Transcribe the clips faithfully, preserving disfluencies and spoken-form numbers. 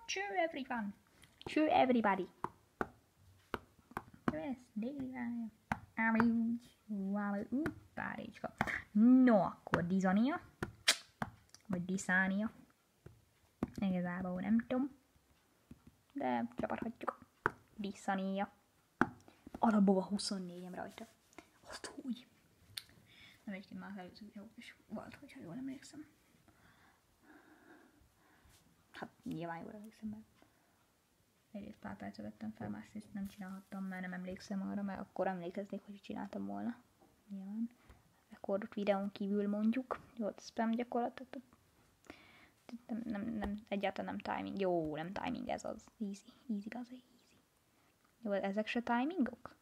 Cheer everyone. Cheer everybody. Yes, délirálja. Ámi, vámi, ú, párécska. No, akkor Dizania. Vagy Diszánia. Igazából nem tudom. De csapathatjuk. Diszania. Alapból huszonnégyem rajta. Azt úgy. Nem egyébként már előző jó is volt, hogyha jól emlékszem. Hát nyilván jól emlékszem, mert egyrészt pár percet vettem fel, másrészt nem csinálhattam, mert nem emlékszem arra, mert akkor emlékeznék, hogy csináltam volna. Nyilván. Rekordot videón kívül mondjuk. Jó, spam gyakorlatot. Nem, nem, nem, egyáltalán nem timing. Jó, nem timing, ez az. Easy. Easy, az easy. Jó, ezek se timingok?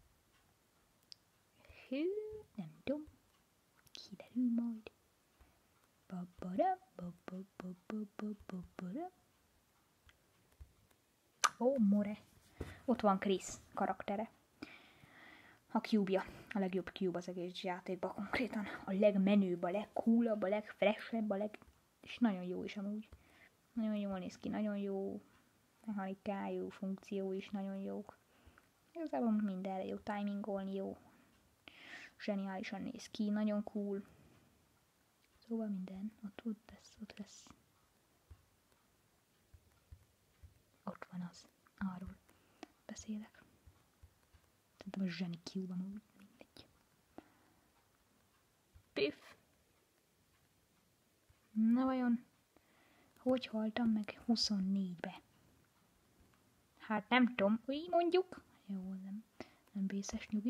Hű, nem tudom. Kiderül majd. Babara, babara, babara. Ó, more. Ott van Chris karaktere. A Cube-ja. A legjobb Cube az egész játékban konkrétan. A legmenőbb, a legcoolabb, a legfreshebb, a leg... És nagyon jó is amúgy. Nagyon jól néz ki, nagyon jó mechanikájú, funkció is nagyon jók. Igazából mindenre jó timingolni, jó. Zseniálisan néz ki, nagyon cool. Szóval minden. Ott, ott lesz, ott lesz. Ott van az. Arról beszélek. Szerintem a zseni Cube amúgy mindegy. Piff. Na vajon, hogy haltam meg huszonnégybe? Hát nem tudom, úgy mondjuk. Jó, nem, nem vészes nyugi.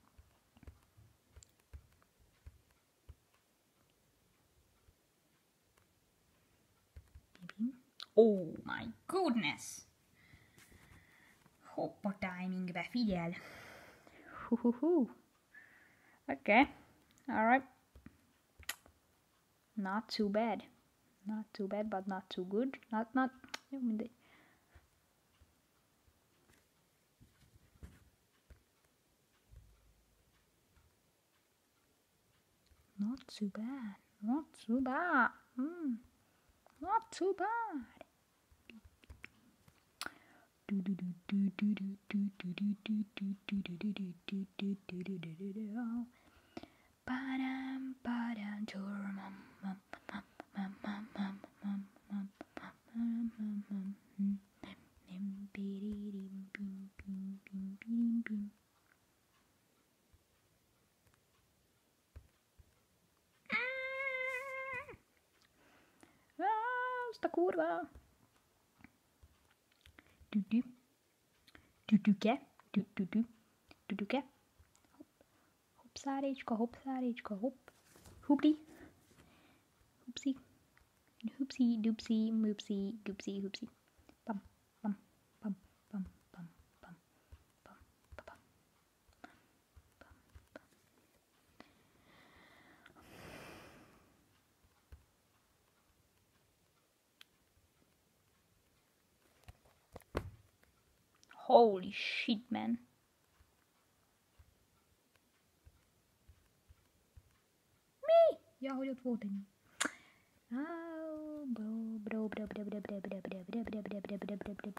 Oh my goodness! Hoppa timingbe, figyel! Huhuhu. Okay, alright. Not too bad. Not too bad, but not too good. Not, not, jó, mindegy. Not too bad. Not too bad. Mm. Not too bad. Ba-dum, ba-dum, turmum. Azt a kurva! Tütü. Tütüke. Tütütü. Tütüke. Hopp. Hoppszárécska, hoppszárécska, hopp. Hupli. Hupsi. Hupsi, dupsi, mupsi, gupsi, hupsi. Pam, pam, pam, pam, pam, pam, pam, pam, pam. Holy shit, man. Mi? Ja, hogy ott volt egy... Bro, bro, bro, bro, bro, bro, bro, bro, bro, bro, bro, bro, bro, bro, bro,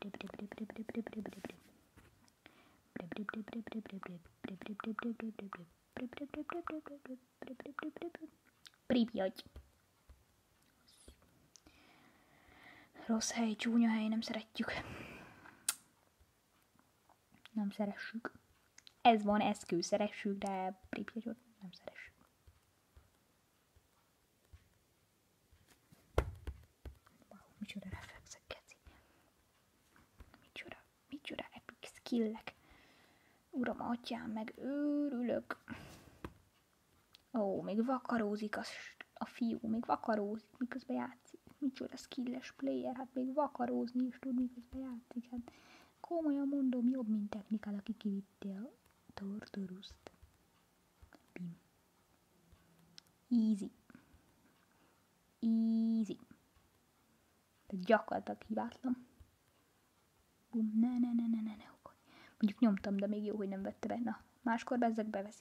bro, bro, bro. Pripyat. Rossz hely, csúnya hely, nem szeretjük. Nem szeressük. Ez van, eszkő, szeressük, de Pripyatot nem szeressük. Wow, micsoda reflexek, keci. Micsoda, micsoda epic skillek. Uram, atyám, meg őrülök. Ó, még vakarózik a, a fiú, még vakarózik, miközben játszik. Micsoda skilles player, hát még vakarózni is tud, miközben játszik. Hát komolyan mondom, jobb, mint technikál, aki kivitte a Tortoruszt. Bim. Easy. Easy. Tehát gyakorlatilag hibátlan. Bum, ne, ne, ne, ne, ne, ne. Mondjuk nyomtam, de még jó, hogy nem vette be. Na, máskor bezzek beveszi.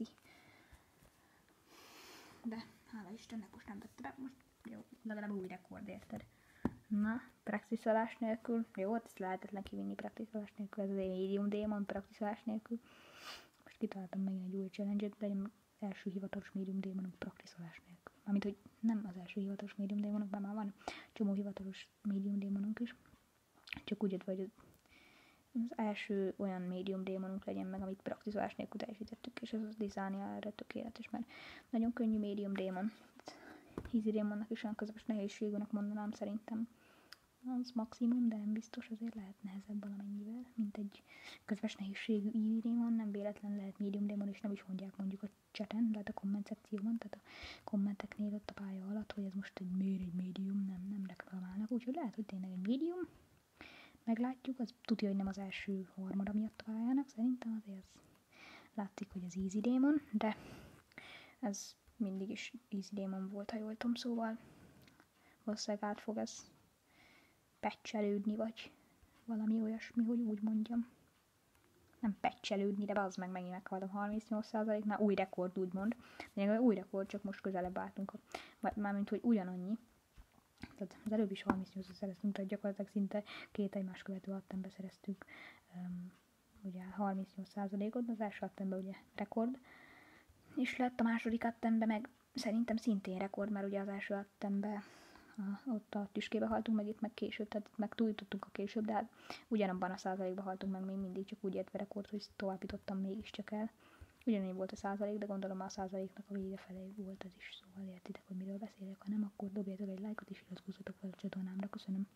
De hála Istennek most nem vette be. Most jó, legalább új rekord, érted? Na, praxiszolás nélkül. Jó, hát ezt lehetetlen kivinni praxiszolás nélkül. Ez az Medium Demon praxiszolás nélkül. Most kitaláltam megint egy új challenge-et, legyen az első hivatalos Medium Demonunk praxiszolás nélkül. Amint, hogy nem az első hivatalos Medium Demonunk, mert már van csomó hivatalos Medium Demonunk is. Csak úgy, hogy az első olyan Medium Demonunk legyen meg, amit praxiszolás nélkül teljesítettük, és ez az dizájnja erre tökéletes, mert nagyon könnyű Medium Demon. Easy Demonnak is olyan közepes nehézségűnek mondanám szerintem. Az maximum, de nem biztos, azért lehet nehezebb valamennyivel, mint egy közepes nehézségű Easy Demon, nem véletlen lehet Medium Demon, és nem is mondják mondjuk a chaten, lehet a komment szekcióban, tehát a kommenteknél ott a pálya alatt, hogy ez most egy miért egy Medium, nem, nem reklamálnak, úgyhogy lehet, hogy tényleg egy Medium, meglátjuk, az tudja, hogy nem az első harmada miatt a pályának, szerintem azért az látszik, hogy az Easy Demon, de ez mindig is Easy Demon volt, ha jól tudom, szóval valószínűleg át fog ez patchelődni, vagy valami olyasmi, hogy úgy mondjam. Nem patchelődni, de az meg megint meghaltam harmincnyolc százaléknál, új rekord úgymond. De új rekord, csak most közelebb álltunk, mármint, hogy ugyanannyi. Tehát az előbb is harmincnyolcra szereztünk, tehát gyakorlatilag szinte két egymás követő attembe szereztük um, ugye harmincnyolc százalékot, az első attembe ugye rekord, és lett a második attembe meg szerintem szintén rekord, mert ugye az első attembe a, ott a tüskébe haltunk meg, itt meg később, tehát meg túljutottunk a később, de hát ugyanabban a százalékban haltunk meg még mindig, csak úgy értve rekord, hogy továbbítottam mégiscsak el. Ugyanúgy volt a százalék, de gondolom a százaléknak a vége felé volt ez is, szóval értitek, hogy miről beszélek, ha nem, akkor dobjátok egy lájkot és iratkozzatok fel a csatornámra, köszönöm.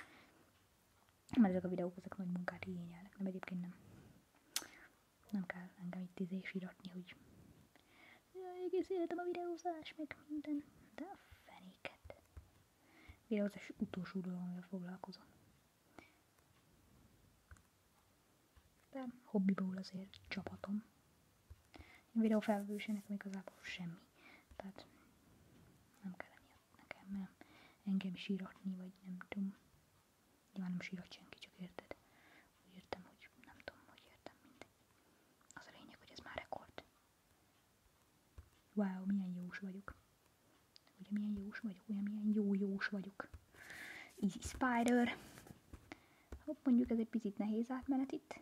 Mert ezek a videók, ezek nagy munkát igényelnek, nem egyébként nem. Nem kell engem itt izés iratni, hogy jaj, egész életem a videózás, meg minden, de a fenéket. Videózás utolsó dolog, amivel foglalkozom. De hobbiból azért csapatom. Videó felvevőse nekem igazából semmi. Tehát nem kell emiatt nekem, mert engem síratni, vagy nem tudom. Nyilván nem sírat senki, csak érted. Úgy értem, hogy nem tudom, hogy értem, mindegy. Az a lényeg, hogy ez már rekord. Wow, milyen jós vagyok. Ugye milyen jós vagyok, ugye milyen jó jós vagyok. Easy Spider. Hopp, mondjuk ez egy picit nehéz átmenet itt.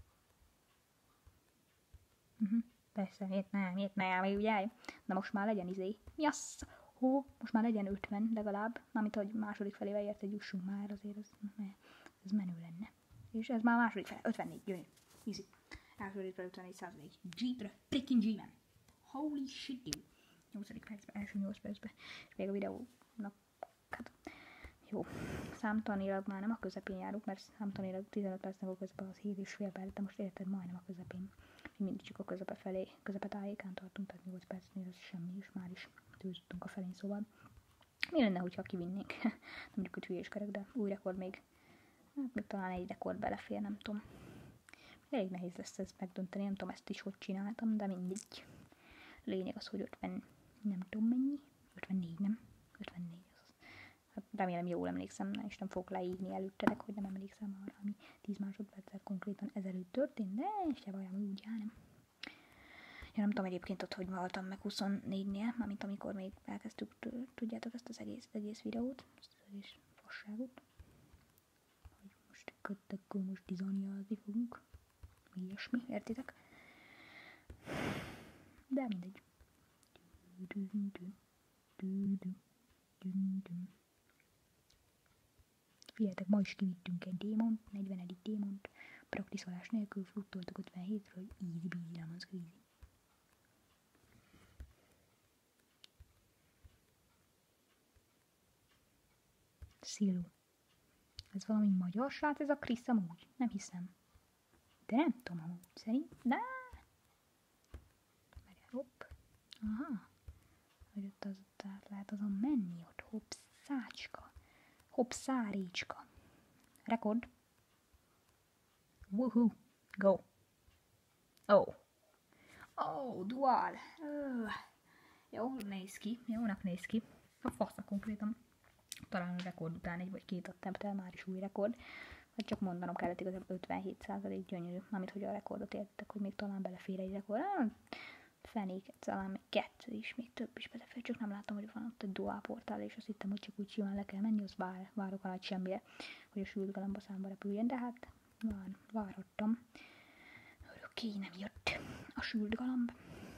Uh-huh. Persze, miért nem, miért nem, ugye? Na most már legyen izé. Mi az? Hó, most már legyen ötven legalább. Mármint, hogy második felével érte, jussunk már, azért ez, ez menő lenne. És ez már második fele, ötvennégy, jöjjön. Easy. Első fel ötvennégy százalék. G-re, freaking G-man. Holy shit, dude. nyolcadik percben, első nyolc percben. És még a videónak, hát, jó. Számtanilag már nem a közepén járunk, mert számtanilag tizenöt percnek a közben az hét és fél perc, de most érted, majdnem a közepén. Mindig csak a közepe felé, közepe tájékán tartunk, tehát nyolc percnél ez semmi, és már is tőzöttünk a felén, szóval mi lenne, hogyha kivinnénk? Nem mondjuk, hogy hülyéskedek, de új rekord még, hát még talán egy rekord belefér, nem tudom. Elég nehéz lesz ezt megdönteni, nem tudom ezt is hogy csináltam, de mindig. Lényeg az, hogy ötven, nem tudom mennyi, ötvennégy, nem? ötvennégy az. Hát remélem jól emlékszem, és nem fogok leírni előttetek, hogy nem emlékszem arra, ami tíz másodperccel konkrétan ezelőtt történt, de se bajom, úgy áll, nem. Ja, nem tudom egyébként ott, hogy haltam meg huszonnégynél, mármint amikor még elkezdtük, tudjátok ezt az egész, egész videót, ezt az egész fasságot. Hogy most köttek, akkor most dizaniázni fogunk. Mi ilyesmi, értitek? De mindegy. Figyeljetek, ma is kivittünk egy démont, negyvenedik démont, praktiszolás nélkül fruttoltuk ötvenhétről, easy beasy lemon squeezy. Szilu. Ez valami magyar srác, ez a Krisz amúgy? Nem hiszem. De nem tudom amúgy, szerint? De... Hopp. Aha. Hogy ott az ott át lehet azon menni, ott hoppszácska. Hoppszárécska. Rekord. Woohoo. Go. Oh. Oh, dual. Uh. Jó néz ki. Jónak néz ki. A fasza konkrétan. Talán a rekord után egy vagy két attemptel már is új rekord. Vagy csak mondanom kellett igazából ötvenhét százalék gyönyörű. Amit hogy a rekordot értettek, hogy még talán belefér egy rekord. fenéket, talán még kettő is, még több is belefér, csak nem látom, hogy van ott egy dual portál, és azt hittem, hogy csak úgy simán le kell menni, az vár, várok a nagy semmire, hogy a sült galamba számba repüljen, de hát vár, várhattam. Örökké nem jött a sült galamb.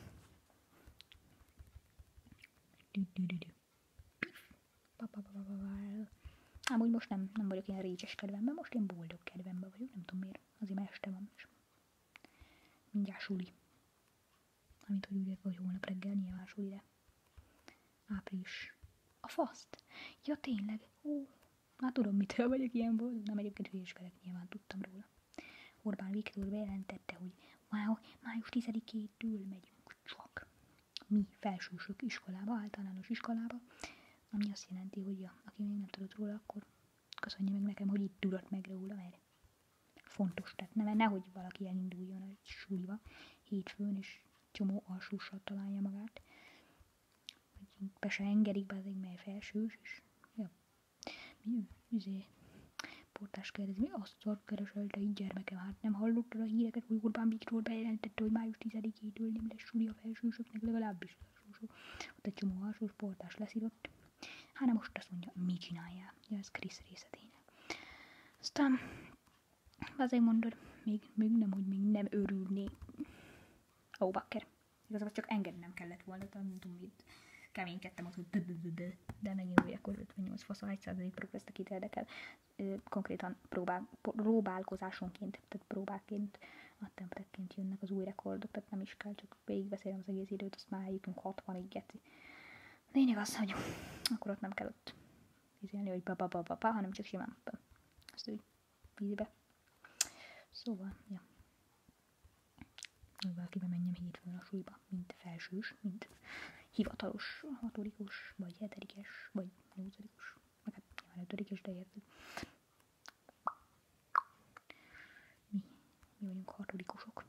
Amúgy most nem, nem vagyok ilyen récses kedvemben, most én boldog kedvemben vagyok, nem tudom miért, azért mert este van, és mindjárt suli. Amint hogy úgy érve, hogy holnap reggel nyilván sulire. Április. A faszt? Ja tényleg, ó, már tudom mitől vagyok ilyen boldog, nem egyébként hülyéskedek, nyilván tudtam róla. Orbán Viktor bejelentette, hogy wow, május tizedikétől megyünk csak mi felsősök iskolába, általános iskolába, ami azt jelenti, hogy ja, aki még nem tudott róla, akkor köszönje meg nekem, hogy itt tudott meg róla, mert fontos, tehát ne, nehogy valaki elinduljon a suliba hétfőn, és csomó alsóssal találja magát. Vagy be se engedik be, azért mely felsős, és ja, mi, üzé, portás kérdezi, mi azt keresel, te így gyermekem, hát nem hallottad a híreket, hogy Orbán Viktor bejelentette, hogy május tizedikétől nem lesz suli a felsősöknek, legalábbis az alsósok. Ott egy csomó alsós portás leszírott. Hát nem most azt mondja, mi csináljál? Ja, ez Krisz része tényleg. Aztán azért mondod, még, még nem, hogy még nem örülné. Ó, bakker. Igazából csak engednem kellett volna, nem tudom, mit keménykedtem ott, hogy de megint úgy, akkor ötvennyolc fasz, egy százalék progresszt, akit érdekel. Konkrétan próbál, próbálkozásonként, tehát próbálként, attemptekként jönnek az új rekordok, tehát nem is kell, csak végigbeszélem az egész időt, azt már eljutunk hatvanig, geci. Lényeg az, hogy akkor ott nem kell ott izélni, hogy ba ba ba ba ba, hanem csak simán azt úgy vízibe. Szóval, ja. Hogy valaki bemenjem hétfőn a súlyba, mint felsős, mint hivatalos hatodikus, vagy hetedikes, vagy nyolcadikos, meg hát nyilván ötödikes, de érted. Mi, mi vagyunk hatodikusok.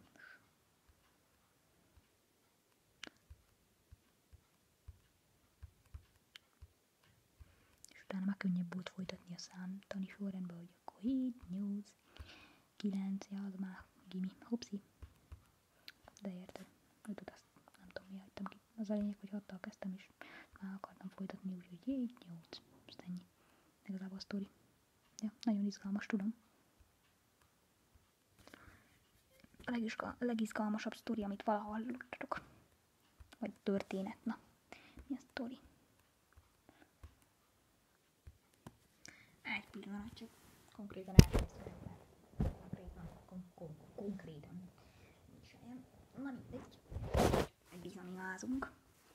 És utána már könnyebb volt folytatni a számtani sorrendben, hogy akkor hét, nyolc, kilenc, ja, az már gimi, hopszi. De érted, ötöt azt nem tudom, mi hagytam ki. Az a lényeg, hogy hattal kezdtem, és már akartam folytatni, úgyhogy hét, nyolc, azt ennyi. Igazából a sztori. Ja, nagyon izgalmas, tudom. A legizgal, legizgalmasabb sztori, amit valaha hallottatok. Vagy történet, na. Mi a sztori? Egy pillanat, csak konkrétan elkezdtem. Konkrétan, kon- kon- konkrétan. Na mindegy. Megbizonyázunk.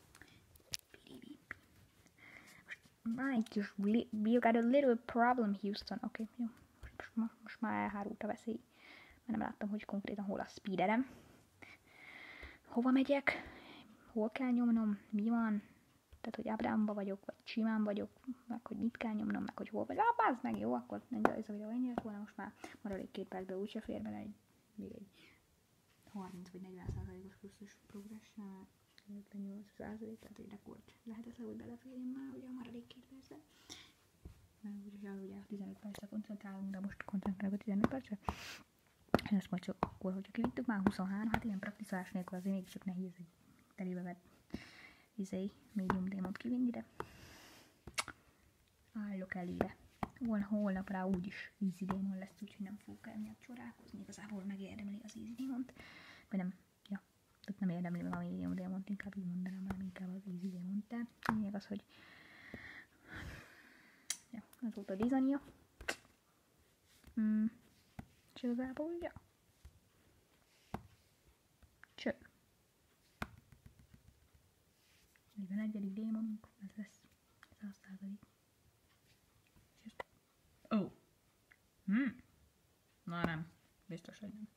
Right, just we got a little problem, Houston. Oké, okay, jó. Most, most, most már elhárult a veszély. Mert nem láttam, hogy konkrétan hol a speederem. Hova megyek? Hol kell nyomnom? Mi van? Tehát, hogy Ábrámba vagyok, vagy Simán vagyok, meg hogy mit kell nyomnom, meg hogy hol vagy. Ah, bázd meg, jó, akkor ez a videó ennyi lett volna, most már maradék két percben úgyse fér bele egy, még egy harminc vagy negyven százalékos pluszos progress, ötvennyolc százalék, tehát egy rekord lehet ez, hogy beleférjen már, ugye a maradék két percben. Mert ugye, ugye tizenöt percre koncentrálunk, de most koncentrálunk a tizenöt percre. Ezt majd csak akkor, hogyha kivittük, már huszonhárom, hát ilyen praktizálás nélkül azért mégiscsak nehéz egy telébe vett izé, médium démont kivinni, de állok elébe. Hol, holnap rá úgyis easy démon lesz, úgyhogy nem fogok emiatt csodálkozni, igazából megérdemli az easy démont, vagy nem, ja, tehát nem érdemli meg a médium démont, inkább így mondanám, hanem inkább az easy démont, de lényeg az, hogy ja, ez volt a dizania. Mm. És igazából, ja. Cső. negyvenegyedik démonunk, ez lesz száz százalék. Ó. Oh. Hmm. Na nem, biztos, hogy nem.